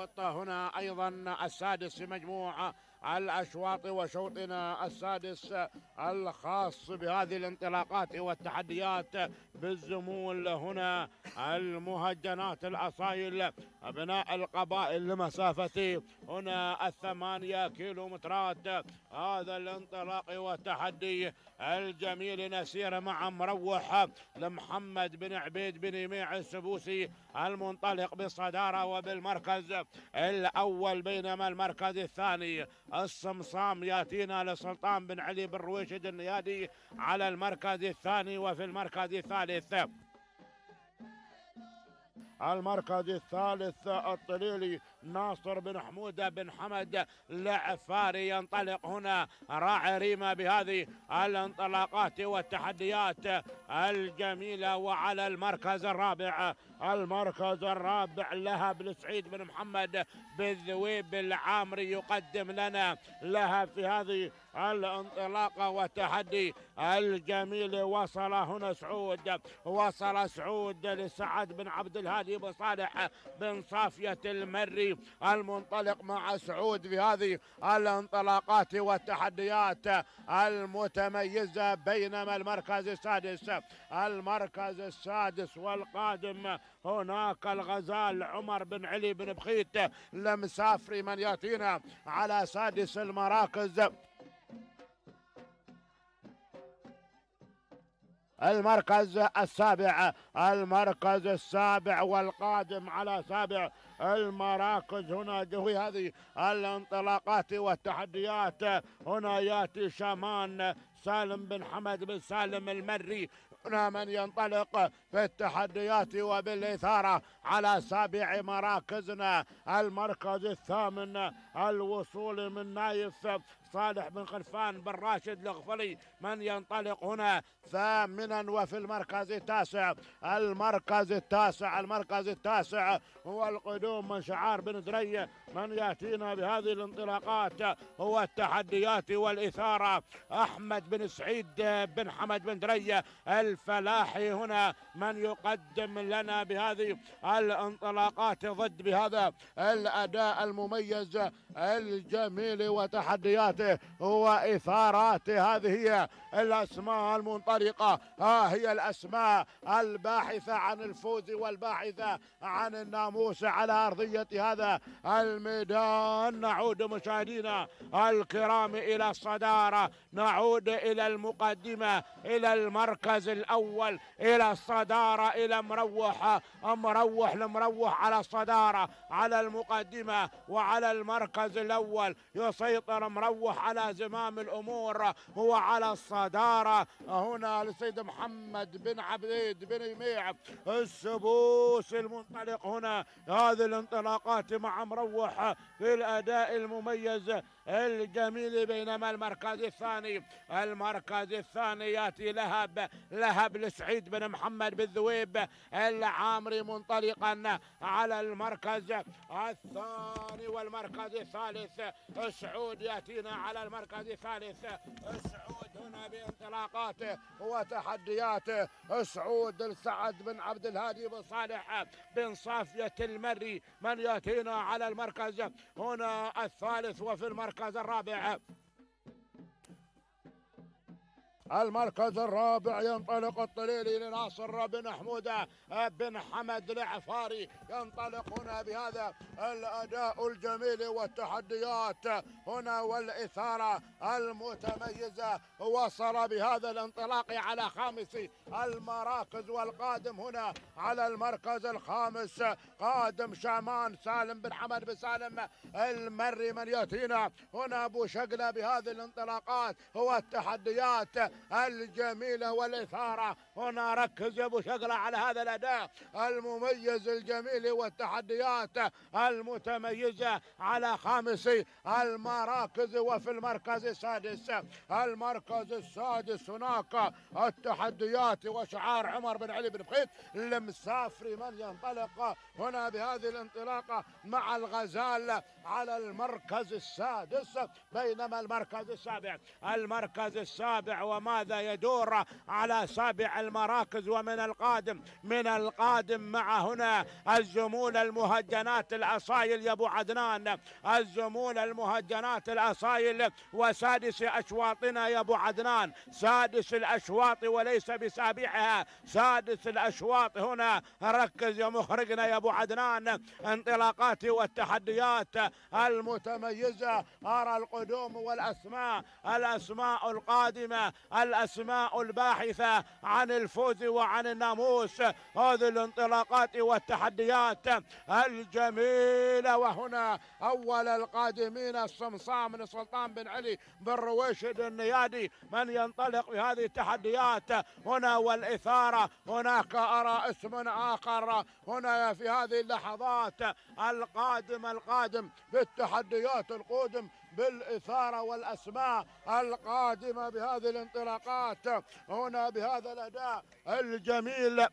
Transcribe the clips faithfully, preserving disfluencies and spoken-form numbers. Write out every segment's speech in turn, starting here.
الشوط هنا أيضا السادس في مجموعة الأشواط، وشوطنا السادس الخاص بهذه الانطلاقات والتحديات بالزمول هنا المهجنات الأصايل أبناء القبائل لمسافة هنا الثمانية كيلومترات. هذا الانطلاق والتحدي الجميل نسير مع مروح لمحمد بن عبيد بن يميع السبوسي المنطلق بالصدارة وبالمركز الأول، بينما المركز الثاني الصمصام ياتينا لسلطان بن علي بن رويشد النيادي على المركز الثاني. وفي المركز الثالث المركز الثالث الطليلي ناصر بن حمودة بن حمد العفاري، ينطلق هنا راعي ريما بهذه الانطلاقات والتحديات الجميلة. وعلى المركز الرابع المركز الرابع لهب لسعيد بن محمد بالذويب العامري يقدم لنا لهب في هذه الانطلاقة والتحدي الجميل. وصل هنا سعود، وصل سعود لسعد بن عبد الهادي بن صالح بن صافية المري المنطلق مع سعود في هذه الانطلاقات والتحديات المتميزة. بينما المركز السادس المركز السادس والقادم هناك الغزال عمر بن علي بن بخيت لمسافري من ياتينا على سادس المراكز. المركز السابع المركز السابع والقادم على سابع المراكز هنا في هذه الانطلاقات والتحديات. هنا ياتي شامان سالم بن حمد بن سالم المري، هنا من ينطلق في التحديات وبالإثارة على سابع مراكزنا. المركز الثامن الوصول من نايف صالح بن خلفان بن راشد الغفلي من ينطلق هنا ثامنا. وفي المركز التاسع المركز التاسع المركز التاسع هو القدوم من شعار بن دري من ياتينا بهذه الانطلاقات هو التحديات والإثارة. أحمد بن سعيد بن حمد بن دري الفلاحي هنا من يقدم لنا بهذه الانطلاقات ضد بهذا الأداء المميز الجميل وتحدياته وإثاراته. هذه هي الأسماء المنطلقة، ها هي الأسماء الباحثة عن الفوز والباحثة عن الناموس على أرضية هذا الميدان. نعود مشاهدينا الكرام إلى الصدارة، نعود إلى المقدمة، إلى المركز الأول، إلى الصدارة، إلى مروح مروح لمروح على الصدارة على المقدمة وعلى المركز الأول. يسيطر مروح على زمام الأمور هو على الصدارة. هنا لسيد محمد بن عبيد بن يميع السبوس المنطلق هنا هذه الانطلاقات مع مروح في الأداء المميز الجميل. بينما المركز الثاني المركز الثاني ياتي لهب لهب لسعيد بن محمد بالذويب العامري منطلقا على المركز الثاني. والمركز الثالث سعود ياتينا على المركز الثالث. سعود هنا بانطلاقاته وتحدياته. سعود لسعد بن عبد الهادي بن صالح بن صافية المري من ياتينا على المركز هنا الثالث. وفي المركز الرابع المركز الرابع ينطلق الطليلي لناصر بن حمودة بن حمد العفاري، ينطلق هنا بهذا الأداء الجميل والتحديات هنا والإثارة المتميزة. وصل بهذا الانطلاق على خامس المراكز. والقادم هنا على المركز الخامس قادم شامان سالم بن حمد بن سالم المري من ياتينا هنا أبو شقلة بهذه الانطلاقات هو التحديات الجميلة والإثارة. هنا ركز يا أبو شقلة على هذا الأداء المميز الجميل والتحديات المتميزة على خامس المراكز. وفي المركز السادس المركز السادس هناك التحديات وشعار عمر بن علي بن بخيت المسافري من ينطلق هنا بهذه الانطلاقة مع الغزال على المركز السادس. بينما المركز السابع المركز السابع وما ماذا يدور على سابع المراكز. ومن القادم من القادم مع هنا الزمول المهجنات الأصايل يا أبو عدنان، الزمول المهجنات الأصايل. وسادس أشواطنا يا أبو عدنان، سادس الأشواط وليس بسابعها، سادس الأشواط هنا. ركز يا مخرجنا يا أبو عدنان. انطلاقات والتحديات المتميزة، أرى القدوم والأسماء، الأسماء القادمة، الأسماء الباحثة عن الفوز وعن الناموس. هذه الانطلاقات والتحديات الجميلة. وهنا أول القادمين الصمصام من سلطان بن علي بن رويشد النيادي من ينطلق بهذه التحديات هنا والإثارة. هناك أرى اسم آخر هنا في هذه اللحظات، القادم القادم بالتحديات، القادم بالإثارة والأسماء القادمة بهذه الانطلاقات هنا بهذا الأداء الجميل.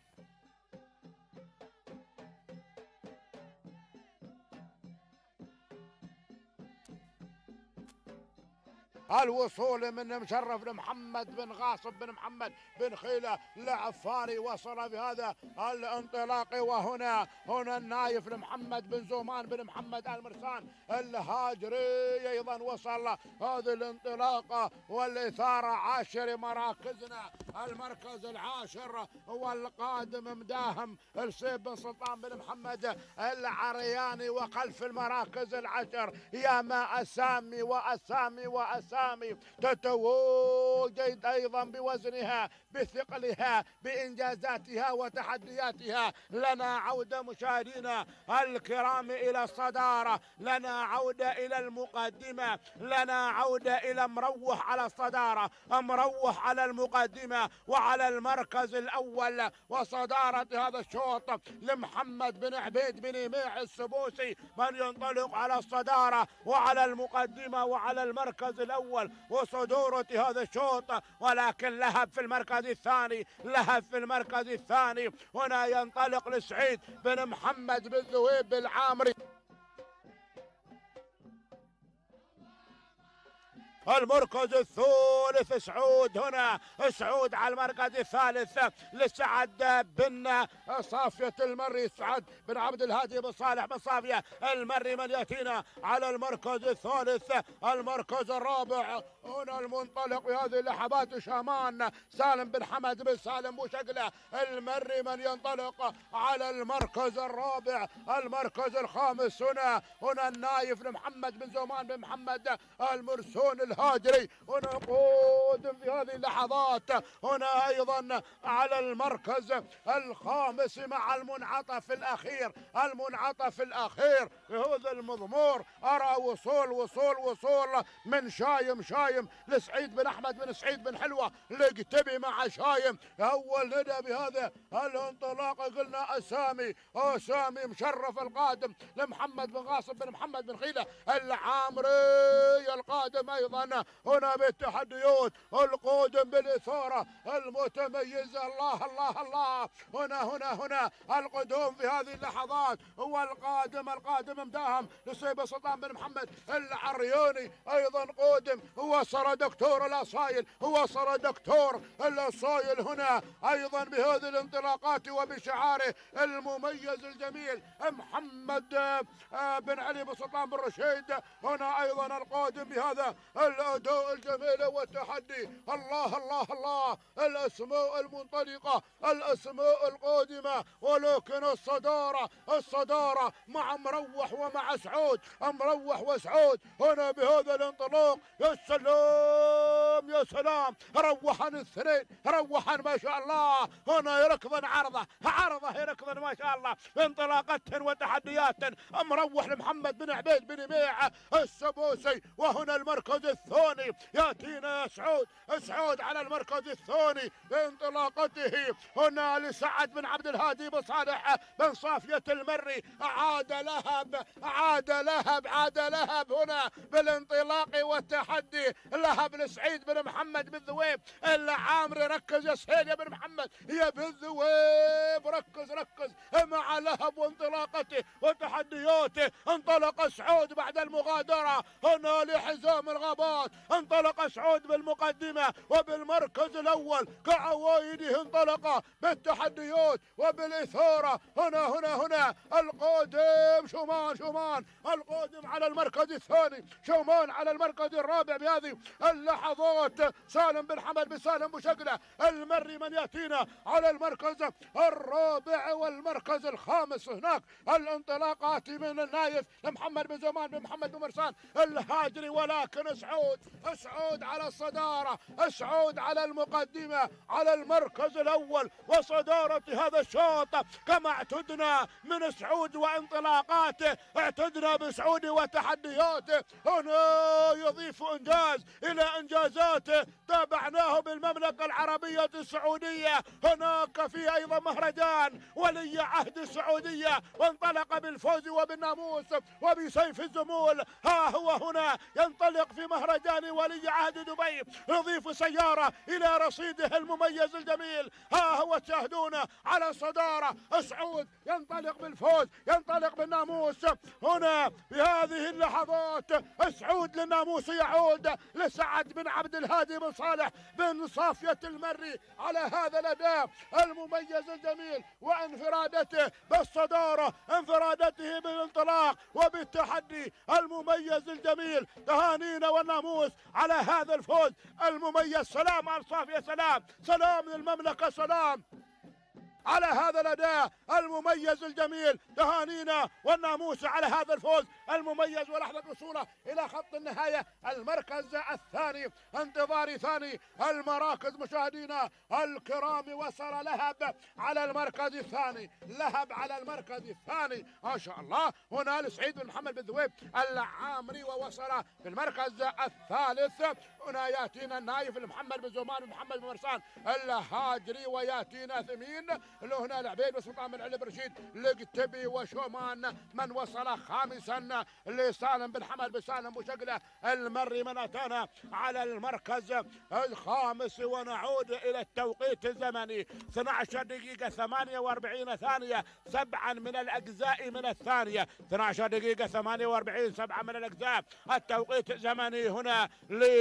الوصول من مشرف بن محمد بن غاصب بن محمد بن خيلة العفاري وصل بهذا الانطلاق. وهنا هنا النايف لمحمد بن زومان بن محمد المرسان الهاجري أيضا وصل هذه الانطلاقة والإثارة. عاشر مراكزنا، المركز العاشر هو القادم مداهم السيب بن سلطان بن محمد العرياني. وخلف المراكز العشر يا ما أسامي وأسامي وأسامي تتواجد أيضا بوزنها بثقلها بإنجازاتها وتحدياتها. لنا عودة مشاهدينا الكرام إلى الصدارة، لنا عودة إلى المقدمة، لنا عودة إلى مروح على الصدارة، مروح على المقدمة وعلى المركز الأول. وصدارة هذا الشوط لمحمد بن عبيد بن يميع السبوسي من ينطلق على الصدارة وعلى المقدمة وعلى المركز الأول وصدورة هذا الشوط. ولكن لهب في المركز الثاني، لهب في المركز الثاني. هنا ينطلق لسعيد بن محمد بن ذويب العامري. المركز الثالث سعود، هنا سعود على المركز الثالث لسعد بن صافية المري، سعد بن عبد الهادي بن صالح بن صافية المري من يأتينا على المركز الثالث. المركز الرابع هنا المنطلق بهذه اللحظات شامان سالم بن حمد بن سالم بوشقلة المري من ينطلق على المركز الرابع. المركز الخامس هنا هنا النايف لمحمد بن زومان بن محمد المرسون الهاجري هنا قادم في هذه اللحظات. هنا ايضا على المركز الخامس مع المنعطف الاخير، المنعطف الاخير بهذا المضمور. ارى وصول وصول وصول من شايم شايم لسعيد بن احمد بن سعيد بن حلوه لقتبي مع شايم. اول ندى بهذا الانطلاق قلنا اسامي، اسامي مشرف القادم لمحمد بن غاصب بن محمد بن خيله العامري القادم ايضا هنا بالتحديات، القادم بالاثاره المتميزه. الله الله الله. هنا هنا هنا القدوم في هذه اللحظات هو القادم، القادم مداهم لسيب سلطان بن محمد العرياني ايضا قادم. هو صار دكتور الاصايل، هو صار دكتور الاصايل هنا ايضا بهذه الانطلاقات وبشعاره المميز الجميل محمد بن علي بن سلطان بن رشيد. هنا ايضا القادم بهذا الاداء الجميل والتحدي. الله الله الله. الاسماء المنطلقه، الاسماء القادمه، ولكن الصداره، الصداره مع مروح ومع سعود، مروح وسعود هنا بهذا الانطلاق. يا سلام يا سلام، روحا الاثنين، روحا ما شاء الله. هنا يركضن عرضه عرضه يركضن ما شاء الله، انطلاقات وتحديات. مروح لمحمد بن عبيد بن يميع السبوسي. وهنا المركز الثاني ياتينا يا سعود، سعود على المركز الثاني بانطلاقته. هنا لسعد بن عبد الهادي بن صالح بن صافية المري. عاد لهب، عاد لهب، عاد لهب هنا بالانطلاق والتحدي. لهب لسعيد بن محمد بن ذويب العامري. ركز يا سهيل يا بن محمد يا بن ذويب، ركز ركز مع لهب وانطلاقته وتحديات لحظاته انطلق سعود بعد المغادرة هنا لحزام الغابات، انطلق سعود بالمقدمة وبالمركز الأول كعوايده، انطلق بالتحديات وبالإثارة. هنا هنا هنا القادم شومان، شومان القادم على المركز الثاني، شومان على المركز الرابع بهذه اللحظات. سالم بن حمد بن سالم بوشقلة المري من يأتينا على المركز الرابع والمركز الخامس. هناك الانطلاقات من النايف محمد بن زمان بن محمد بن مرسان الهاجري، ولكن سعود سعود على الصدارة، سعود على المقدمة على المركز الأول وصدارة هذا الشوط كما اعتدنا من سعود وانطلاقاته، اعتدنا بسعود وتحدياته. هنا يضيف انجاز الى انجازاته تابعناه بالمملكة العربية السعودية. هناك في ايضا مهرجان ولي عهد السعودية وانطلق بالفوز وبالناموس وبسيف الزمول. ها هو هنا ينطلق في مهرجان ولي عهد دبي، يضيف سيارة الى رصيده المميز الجميل. ها هو تشاهدون على الصدارة سعود ينطلق بالفوز، ينطلق بالناموس. هنا بهذه اللحظات سعود للناموس يعود لسعد بن عبد الهادي بن صالح بن صافية المري على هذا الأداء المميز الجميل وانفرادته بالصدارة، انفرادته بالانطلاق وبالتحدي المميز الجميل. تهانينا والناموس على هذا الفوز المميز. سلام على صافية، سلام سلام للمملكة، سلام على هذا الأداء المميز الجميل. تهانينا والناموس على هذا الفوز المميز. ولحظة وصوله إلى خط النهاية المركز الثاني، انتظار ثاني المراكز مشاهدينا الكرام. وصل لهب على المركز الثاني، لهب على المركز الثاني ما شاء الله. هنا لسعيد بن محمد بن ذويب العامري ووصل في المركز الثالث. هنا ياتينا النايف محمد بن زمان بن محمد بن مرسان الهاجري، وياتينا ثمين له هنا العبيد وسلطان بن علي بن رشيد القتبي وشومان من وصل خامسا لسالم بن حمد بن سالم بوشقلة المري من اتانا على المركز الخامس. ونعود الى التوقيت الزمني اثنتي عشرة دقيقة ثمانية وأربعين ثانية، سبعا من الاجزاء من الثانية، اثنتي عشرة دقيقة ثمانية وأربعين سبعة من الاجزاء التوقيت الزمني هنا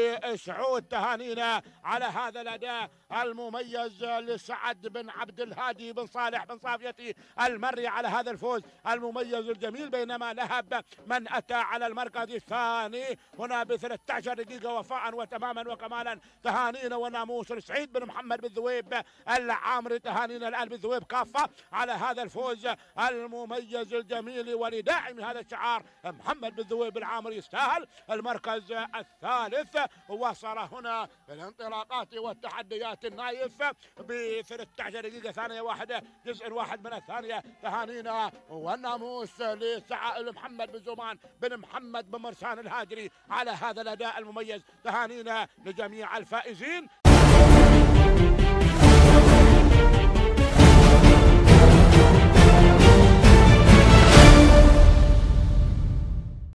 لسعود. تهانينا على هذا الاداء المميز لسعد بن عبد الهادي بن صالح بن صافية المري على هذا الفوز المميز الجميل. بينما لهب من اتى على المركز الثاني هنا ب ثلاث عشرة دقيقة وفاء وتماما وكمالا. تهانينا وناموس لسعيد بن محمد بن ذويب العامري، تهانينا الان بن ذويب كافة على هذا الفوز المميز الجميل. ولداعم هذا الشعار محمد بن ذويب العامري يستاهل المركز الثالث. وصل هنا الانطلاقات والتحديات النايف ب ثلاث عشرة دقيقة ثانية واحدة جزء واحد من الثانية. تهانينا والناموس لسعد محمد بن زمان بن محمد بن مرسان الهاجري على هذا الأداء المميز. تهانينا لجميع الفائزين.